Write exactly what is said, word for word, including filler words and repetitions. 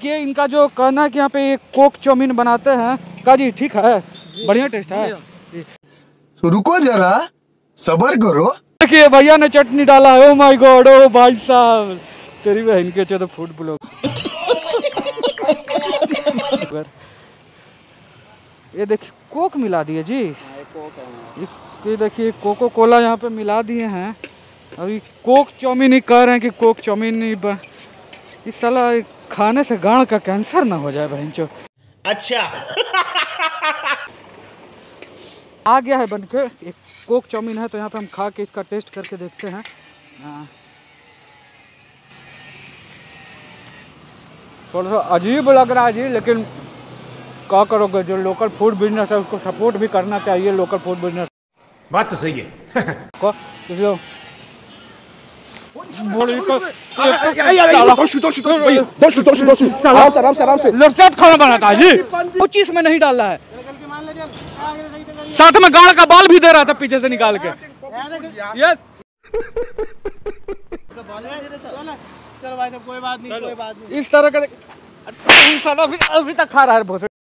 देखिए इनका जो कहना है कि यहाँ पे एक कोक चाउमीन बनाते हैं। का जी ठीक है, बढ़िया टेस्ट है। तो रुको जरा, सब्र करो। देखिए भैया ने चटनी डाला है। ओ माय गॉड, ओ भाई साहब, तेरी बहन के तो फूड ब्लॉग। ये देखिए कोक मिला दिए जी। ये देखिए कोको कोला यहाँ पे मिला दिए हैं। अभी कोक चाउमीन ही कह रहे हैं कि कोक चाउमीन ही। इस साला खाने से गांड का कैंसर ना हो जाए बहनचो। अच्छा आ गया है बनके। एक कोक चाउमीन है तो यहाँ पे हम खा के इसका टेस्ट करके देखते हैं। थोड़ा सा अजीब लग रहा है जी, लेकिन क्या करोगे, जो लोकल फूड बिजनेस है उसको सपोर्ट भी करना चाहिए। लोकल फूड बिजनेस बात तो सही है। को खाना बनाता है जी, कुछ चीज में नहीं डाल रहा है। साथ में गाड़ का बाल भी दे रहा था पीछे से निकाल के। यस चलो भाई साहब, कोई बात नहीं, कोई बात नहीं। इस तरह का अभी तक खा रहा है।